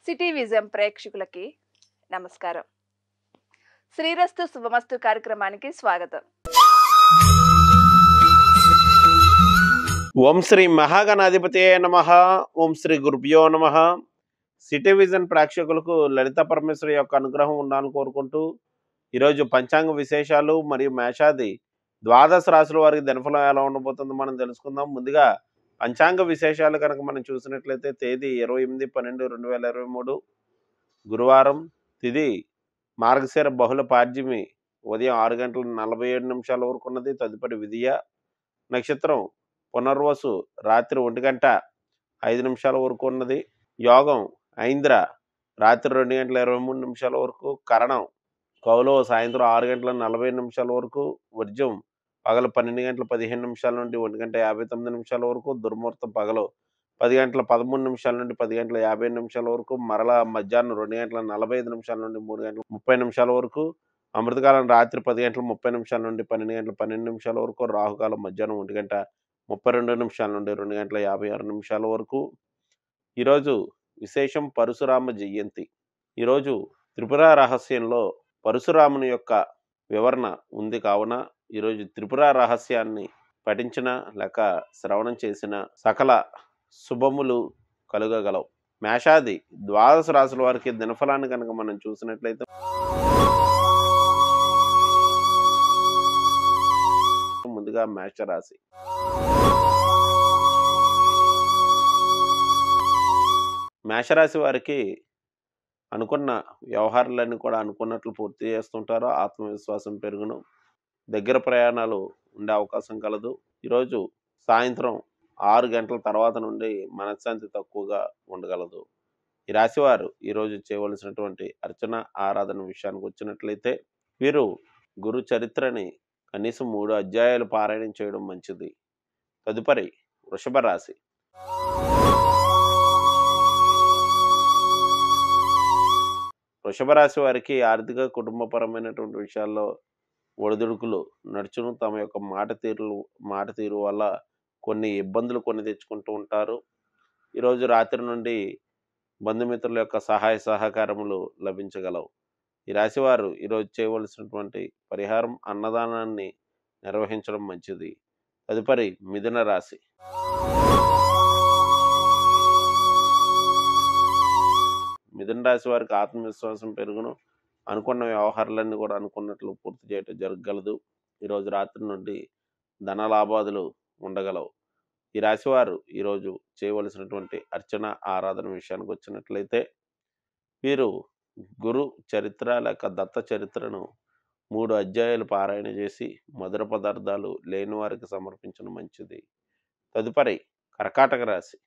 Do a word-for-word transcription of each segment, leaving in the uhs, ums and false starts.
City vision ప్రేక్షకులకి నమస్కారం. శ్రీరస్తు శుభమస్తు కార్యక్రమానికి స్వాగతం. ఓం శ్రీ మహాగణాధిపతియే నమః. ఓం శ్రీ గురుభ్యో నమః. సిటీ విజన్ ప్రేక్షకులకు లలిత పరమేశ్వరి యొక్క అనుగ్రహం ఉండాలని కోరుకుంటూ ఈరోజు పంచాంగ విశేషాలు మరియు మేషాది ద్వాదశ రాశుల వారికి దినఫలం ఎలా ఉండబోతుందో మనం తెలుసుకుందాం. ముందుగా పంచాంగ విశేషాలు కనుక మనం చూసినట్లయితే తేదీ ఇరవై ఎనిమిది పన్నెండు రెండు వేల ఇరవై మూడు గురువారం, తిథి మార్గశిర బహుళ పాడ్యమి ఉదయం ఆరు గంటల నలభై ఏడు నిమిషాల వరకు ఉన్నది. తదుపరి విధియ. నక్షత్రం పునర్వసు రాత్రి ఒంటి గంట ఐదు నిమిషాల వరకు ఉన్నది. యోగం ఐంద్ర రాత్రి రెండు గంటల ఇరవై మూడు నిమిషాల వరకు. కరణం కౌలవ సాయంత్రం ఆరు గంటల నలభై నిమిషాల వరకు. వర్జం పగలు పన్నెండు గంటల పదిహేను నిమిషాల నుండి ఒంటి గంట యాభై తొమ్మిది నిమిషాల వరకు. దుర్ముహూర్తం పగలు పది గంటల పదమూడు నిమిషాల నుండి పది గంటల యాభై నిమిషాల వరకు. మరలా మధ్యాహ్నం రెండు గంటల నలభై ఐదు నిమిషాల నుండి మూడు గంటల ముప్పై నిమిషాల వరకు. అమృతకాలం రాత్రి పది గంటల ముప్పై నిమిషాల నుండి పన్నెండు గంటల పన్నెండు నిమిషాల వరకు. రాహుకాలం మధ్యాహ్నం ఒంటి గంట ముప్పై రెండు నిమిషాల నుండి రెండు గంటల యాభై ఆరు నిమిషాల వరకు. ఈరోజు విశేషం పరశురామ జయంతి. ఈరోజు త్రిపుర రహస్యంలో పరశురాముని యొక్క వివరణ ఉంది కావున ఈరోజు త్రిపుర రహస్యాన్ని పఠించిన లేక శ్రవణం చేసిన సకల శుభములు కలుగగలవు. మేషాది ద్వాదశ రాశుల వారికి దినఫలాన్ని కనుక మనం చూసినట్లయితే ముందుగా మేషరాశి. మేషరాశి వారికి అనుకున్న వ్యవహారాలన్నీ కూడా అనుకున్నట్లు పూర్తి చేస్తుంటారు. ఆత్మవిశ్వాసం పెరుగును. దగ్గర ప్రయాణాలు ఉండే అవకాశం కలదు. ఈరోజు సాయంత్రం ఆరు గంటల తర్వాత నుండి మనశ్శాంతి తక్కువగా ఉండగలదు. ఈ రాశివారు ఈరోజు చేయవలసినటువంటి అర్చన ఆరాధన విషయానికి వచ్చినట్లయితే వీరు గురు చరిత్రని కనీసం మూడు అధ్యాయాలు పారాయణం చేయడం మంచిది. తదుపరి వృషభ రాశి. వృషభ రాశి వారికి ఆర్థిక కుటుంబపరమైనటువంటి విషయాల్లో ఒడిదుడుకులు నడుచును. తమ యొక్క మాట తీరు మాట తీరు వల్ల కొన్ని ఇబ్బందులు కొన్ని తెచ్చుకుంటూ ఉంటారు. ఈరోజు రాత్రి నుండి బంధుమిత్రుల యొక్క సహాయ సహకారములు లభించగలవు. ఈ రాశివారు ఈరోజు చేయవలసినటువంటి పరిహారం అన్నదానాన్ని నిర్వహించడం మంచిది. తదుపరి మిథున రాశి. మిథున రాశి వారికి ఆత్మవిశ్వాసం పెరుగును. అనుకున్న వ్యవహారాలన్నీ కూడా అనుకున్నట్లు పూర్తి చేయటం జరగగలదు. ఈరోజు రాత్రి నుండి ధన లాభాదులు ఉండగలవు. ఈ రాశివారు ఈరోజు చేయవలసినటువంటి అర్చన ఆరాధన విషయానికి వచ్చినట్లయితే వీరు గురు చరిత్ర లేక దత్త చరిత్రను మూడు అధ్యాయాలు పారాయణ చేసి మధుర పదార్థాలు లేని వారికి సమర్పించడం మంచిది. తదుపరి కర్కాటక రాశి.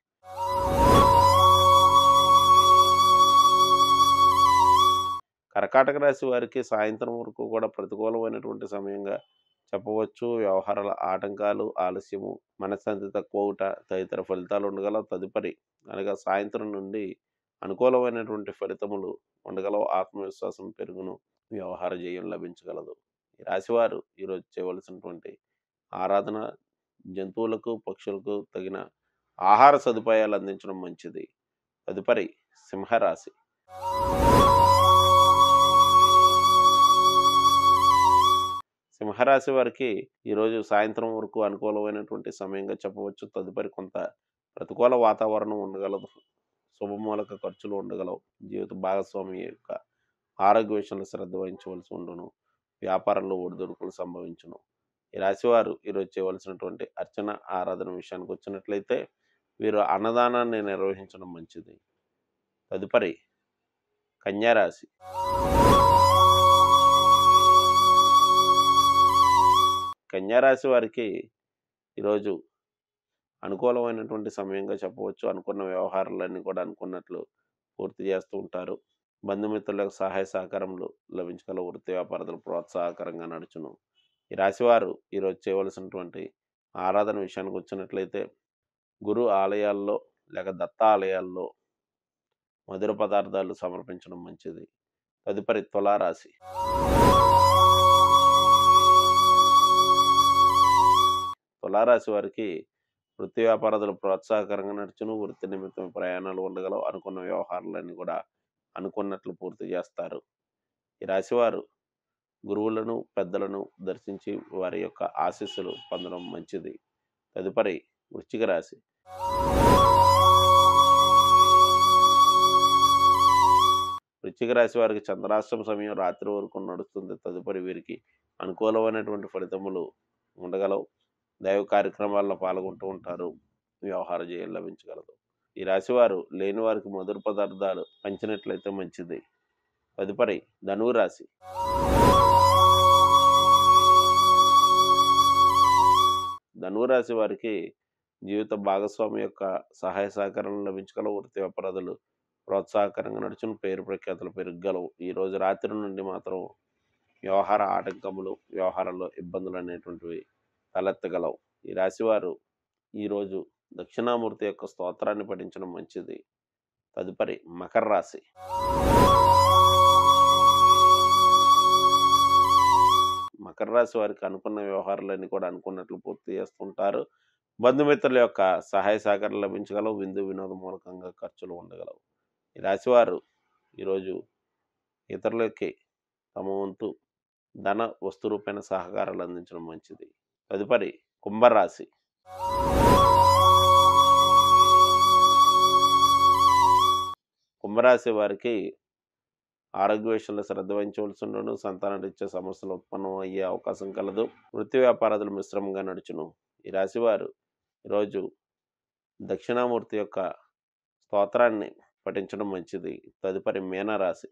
కర్కాటక రాశి వారికి సాయంత్రం వరకు కూడా ప్రతికూలమైనటువంటి సమయంగా చెప్పవచ్చు. వ్యవహారాల ఆటంకాలు, ఆలస్యము, మనశ్శాంతి తక్కువట తదితర ఫలితాలు ఉండగలవు. తదుపరి అనగా సాయంత్రం నుండి అనుకూలమైనటువంటి ఫలితములు ఉండగలవు. ఆత్మవిశ్వాసం పెరుగును. వ్యవహార జయం లభించగలదు. ఈ రాశివారు ఈరోజు చేయవలసినటువంటి ఆరాధన జంతువులకు పక్షులకు తగిన ఆహార సదుపాయాలు అందించడం మంచిది. తదుపరి సింహరాశి. సింహరాశి వారికి ఈరోజు సాయంత్రం వరకు అనుకూలమైనటువంటి సమయంగా చెప్పవచ్చు. తదుపరి కొంత ప్రతికూల వాతావరణం ఉండగలదు. శుభమూలక ఖర్చులు ఉండగలవు. జీవిత భాగస్వామి యొక్క ఆరోగ్య విషయంలో శ్రద్ధ వహించవలసి ఉండును. వ్యాపారంలో ఒడిదుడుకులు సంభవించును. ఈ రాశివారు ఈరోజు చేయవలసినటువంటి అర్చన ఆరాధన విషయానికి వచ్చినట్లయితే వీరు అన్నదానాన్ని నిర్వహించడం మంచిది. తదుపరి కన్యారాశి. కన్యారాశి వారికి ఈరోజు అనుకూలమైనటువంటి సమయంగా చెప్పవచ్చు. అనుకున్న వ్యవహారాలన్నీ కూడా అనుకున్నట్లు పూర్తి చేస్తూ ఉంటారు. బంధుమిత్రులకు సహాయ సహకారములు లభించగల. వృత్తి వ్యాపారాలు ప్రోత్సాహకరంగా నడుచును. ఈ రాశివారు ఈరోజు చేయవలసినటువంటి ఆరాధన విషయానికి వచ్చినట్లయితే గురు ఆలయాల్లో లేక దత్త ఆలయాల్లో మధుర పదార్థాలు సమర్పించడం మంచిది. తదుపరి తులారాశి. తులారాశి వారికి వృత్తి వ్యాపారాలు ప్రోత్సాహకరంగా నడుచును. వృత్తి నిమిత్తం ప్రయాణాలు ఉండగలవు. అనుకున్న వ్యవహారాలన్నీ కూడా అనుకున్నట్లు పూర్తి చేస్తారు. ఈ రాశివారు గురువులను, పెద్దలను దర్శించి వారి యొక్క ఆశీస్సులు పొందడం మంచిది. తదుపరి వృశ్చిక రాశి. వృశ్చిక రాశి వారికి చంద్రాష్టమ సమయం రాత్రి వరకు నడుస్తుంది. తదుపరి వీరికి అనుకూలమైనటువంటి ఫలితములు ఉండగలవు. దైవ కార్యక్రమాల్లో పాల్గొంటూ ఉంటారు. వ్యవహార జయం లభించగలదు. ఈ రాశివారు లేని వారికి మధుర పదార్థాలు పంచినట్లయితే మంచిది. తదుపరి ధనువు రాశి. ధనువు రాశి వారికి జీవిత భాగస్వామి యొక్క సహాయ సహకారాలు లభించగలవు. వృత్తి వ్యాపారాలు ప్రోత్సాహకరంగా నడుచును. పేరు ప్రఖ్యాతులు పెరగలవు. ఈ రోజు రాత్రి నుండి మాత్రం వ్యవహార ఆటంకములు, వ్యవహారంలో ఇబ్బందులు అనేటువంటివి తలెత్తగలవు. ఈ రాశివారు ఈరోజు దక్షిణామూర్తి యొక్క స్తోత్రాన్ని పఠించడం మంచిది. తదుపరి మకర రాశి. మకర రాశి వారికి అనుకున్న వ్యవహారాలన్నీ కూడా అనుకున్నట్లు పూర్తి చేస్తుంటారు. బంధుమిత్రుల యొక్క సహాయ సహకారాలు లభించగలవు. విందు వినోద మూలకంగా ఖర్చులు ఉండగలవు. ఈ రాశివారు ఈరోజు ఇతరులకి తమ వంతు ధన వస్తు రూపైన సహకారాలు అందించడం మంచిది. తదుపరి కుంభరాశి. కుంభరాశి వారికి ఆరోగ్య విషయంలో శ్రద్ధ వహించవలసి ఉండను. సంతానరీత్యా సమస్యలు ఉత్పన్నం అయ్యే అవకాశం కలదు. వృత్తి వ్యాపారాలు మిశ్రమంగా నడుచును. ఈ రాశివారు ఈరోజు దక్షిణామూర్తి యొక్క స్తోత్రాన్ని పఠించడం మంచిది. తదుపరి మీనరాశి.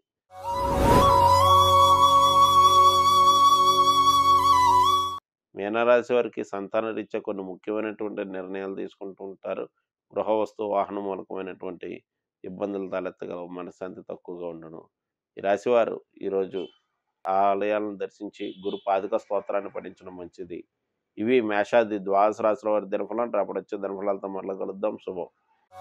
మీనరాశి వారికి సంతాన రీత్యా కొన్ని ముఖ్యమైనటువంటి నిర్ణయాలు తీసుకుంటూ ఉంటారు. గృహ వస్తువు వాహన మూలకమైనటువంటి ఇబ్బందులు తలెత్తగలవు. మనశ్శాంతి తక్కువగా ఉండను. ఈ రాశివారు ఈరోజు ఆలయాలను దర్శించి గురు పాదుక స్తోత్రాన్ని పఠించడం మంచిది. ఇవి మేషాది ద్వాదశ రాశుల వారి దినఫలం. రేపటి వచ్చే దినఫలాలతో మళ్ళీ కలుద్దాం. శుభం.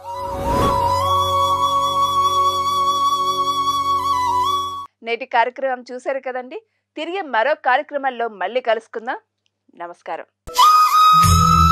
నేటి కార్యక్రమం చూశారు కదండి. తిరిగి మరో కార్యక్రమంలో మళ్ళీ కలుసుకుందాం. నమస్కారం.